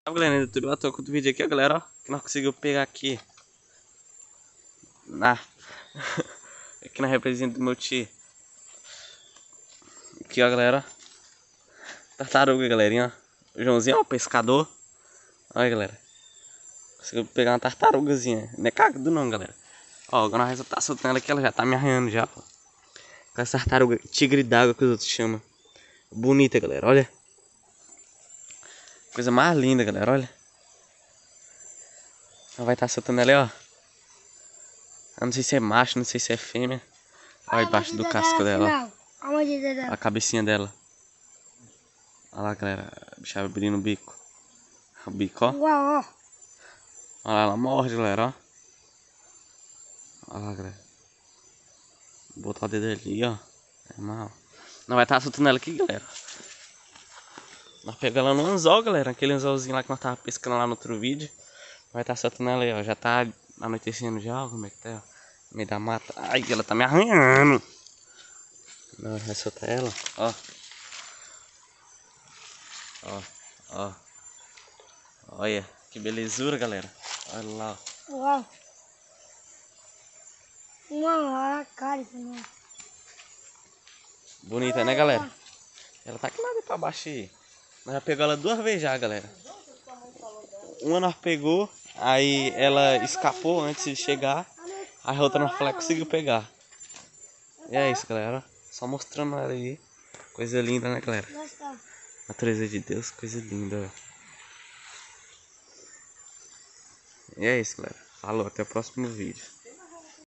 Galera, ainda tudo com outro vídeo aqui, ó, galera, ó, que nós conseguimos pegar aqui na aqui na representa do meu tio. Aqui, ó, galera, tartaruga, galerinha, ó. O Joãozinho, ó, o pescador. Olha, galera, conseguiu pegar uma tartarugazinha, não é cagado não, galera. Ó, agora nós já tá soltando ela aqui, ela já tá me arranhando já, ó. Com essa tartaruga, tigre d'água que os outros chamam. Bonita, galera, olha. Coisa mais linda, galera, olha. Ela vai estar soltando ela aí, ó. Eu não sei se é macho, não sei se é fêmea. Olha embaixo do casco dela, ó. A cabecinha dela. Olha lá, galera. A bicha abrindo o bico. O bico, ó. Olha lá, ela morde, galera, ó. Olha lá, galera. Vou botar o dedo ali, ó. É mal. Nós vai estar soltando ela aqui, galera. Nós pegamos ela no anzol, galera. Aquele anzolzinho lá que nós tava pescando lá no outro vídeo. Vai estar soltando ela aí, ó. Já tá anoitecendo já, ó. Como é que tá, ó. No meio da mata. Ai, ela tá me arranhando. Não, vai soltar ela, ó. Ó, ó. Olha, que belezura, galera. Olha lá, ó. Uau. Uma a cara, não. Bonita, né, galera? Ela tá aqui nada pra baixo aí. Nós já pegamos ela 2 vezes já, galera. Uma nós pegou, aí ela escapou antes de chegar. A outra nós falamos que conseguiu pegar. E é isso, galera. Só mostrando ela aí. Coisa linda, né, galera? Natureza de Deus, coisa linda. E é isso, galera. Falou, até o próximo vídeo.